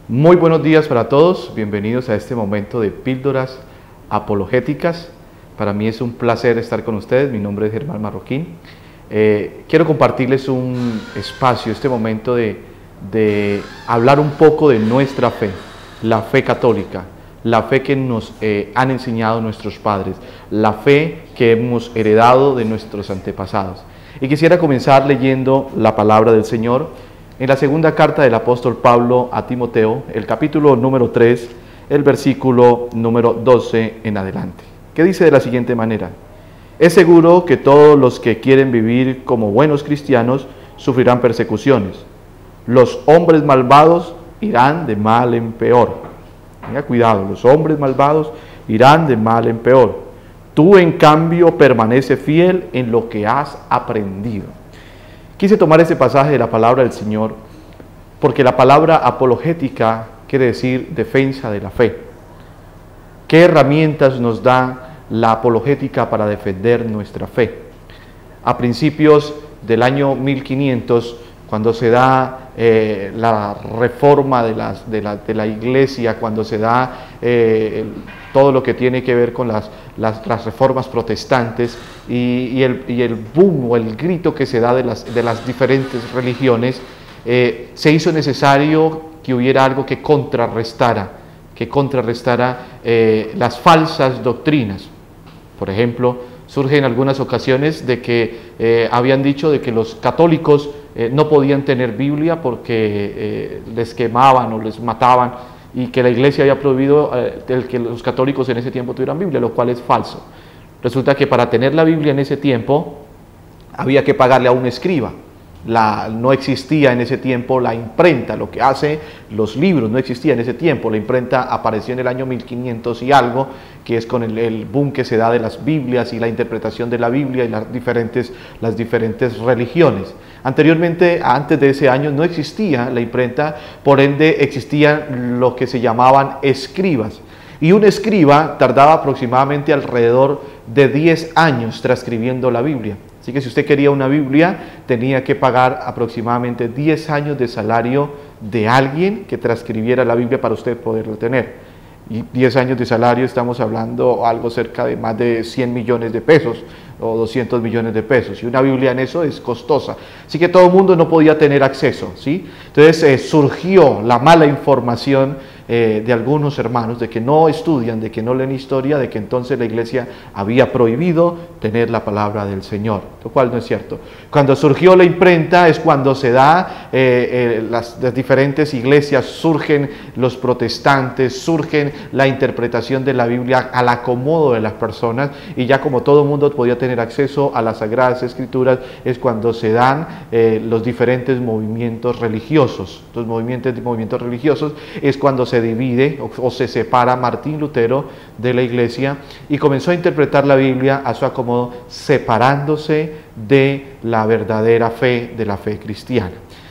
Muy buenos días para todos, bienvenidos a este momento de píldoras apologéticas. Para mí es un placer estar con ustedes, mi nombre es Germán Marroquín. Quiero compartirles un espacio, este momento de hablar un poco de nuestra fe, la fe católica, la fe que nos han enseñado nuestros padres, la fe que hemos heredado de nuestros antepasados. Y quisiera comenzar leyendo la palabra del Señor en la segunda carta del apóstol Pablo a Timoteo, el capítulo número 3, el versículo número 12 en adelante, que dice de la siguiente manera: es seguro que todos los que quieren vivir como buenos cristianos sufrirán persecuciones. Los hombres malvados irán de mal en peor. Tenga cuidado, los hombres malvados irán de mal en peor. Tú, en cambio, permanece fiel en lo que has aprendido. Quise tomar ese pasaje de la palabra del Señor porque la palabra apologética quiere decir defensa de la fe. ¿Qué herramientas nos da la apologética para defender nuestra fe? A principios del año 1500, cuando se da la reforma de la iglesia, cuando se da todo lo que tiene que ver con las reformas protestantes y el boom o el grito que se da de las diferentes religiones, se hizo necesario que hubiera algo que contrarrestara las falsas doctrinas. Por ejemplo, surge en algunas ocasiones de que habían dicho de que los católicos no podían tener Biblia porque les quemaban o les mataban, y que la iglesia había prohibido el que los católicos en ese tiempo tuvieran Biblia, lo cual es falso. Resulta que para tener la Biblia en ese tiempo había que pagarle a un escriba. No existía en ese tiempo la imprenta, lo que hace los libros, no existía en ese tiempo. La imprenta apareció en el año 1500 y algo, que es con el boom que se da de las Biblias y la interpretación de la Biblia y las diferentes religiones. Anteriormente, antes de ese año, no existía la imprenta, por ende existían lo que se llamaban escribas. Y un escriba tardaba aproximadamente alrededor de 10 años transcribiendo la Biblia. Así que si usted quería una Biblia, tenía que pagar aproximadamente 10 años de salario de alguien que transcribiera la Biblia para usted poderla tener. Y 10 años de salario, estamos hablando algo cerca de más de 100 millones de pesos o 200 millones de pesos. Y una Biblia en eso es costosa. Así que todo el mundo no podía tener acceso, ¿sí? Entonces surgió la mala información de algunos hermanos de que no estudian, de que no leen historia, de que entonces la iglesia había prohibido tener la palabra del Señor, lo cual no es cierto. Cuando surgió la imprenta es cuando se da las diferentes iglesias, surgen los protestantes, surgen la interpretación de la Biblia al acomodo de las personas, y ya como todo el mundo podía tener acceso a las Sagradas Escrituras, es cuando se dan los diferentes movimientos religiosos. Los movimientos religiosos es cuando se divide o se separa Martín Lutero de la iglesia y comenzó a interpretar la Biblia a su acomodo, separándose de la verdadera fe, de la fe cristiana.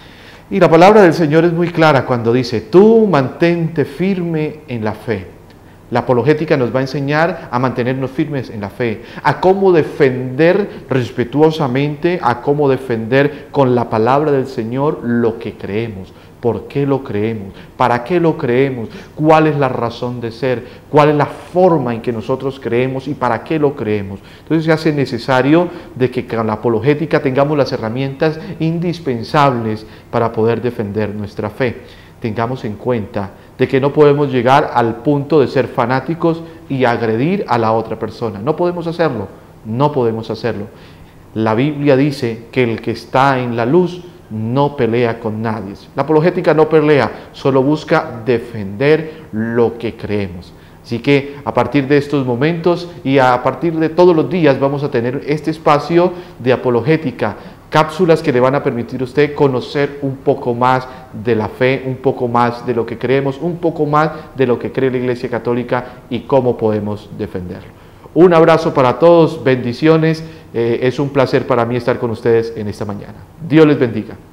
Y la palabra del Señor es muy clara cuando dice: tú mantente firme en la fe. La apologética nos va a enseñar a mantenernos firmes en la fe, a cómo defender respetuosamente, a cómo defender con la palabra del Señor lo que creemos. ¿Por qué lo creemos? ¿Para qué lo creemos? ¿Cuál es la razón de ser? ¿Cuál es la forma en que nosotros creemos y para qué lo creemos? Entonces se hace necesario de que con la apologética tengamos las herramientas indispensables para poder defender nuestra fe. Tengamos en cuenta de que no podemos llegar al punto de ser fanáticos y agredir a la otra persona. No podemos hacerlo, no podemos hacerlo. La Biblia dice que el que está en la luz no pelea con nadie. La apologética no pelea, solo busca defender lo que creemos. Así que a partir de estos momentos y a partir de todos los días vamos a tener este espacio de apologética, cápsulas que le van a permitir a usted conocer un poco más de la fe, un poco más de lo que creemos, un poco más de lo que cree la Iglesia Católica y cómo podemos defenderlo. Un abrazo para todos, bendiciones, es un placer para mí estar con ustedes en esta mañana. Dios les bendiga.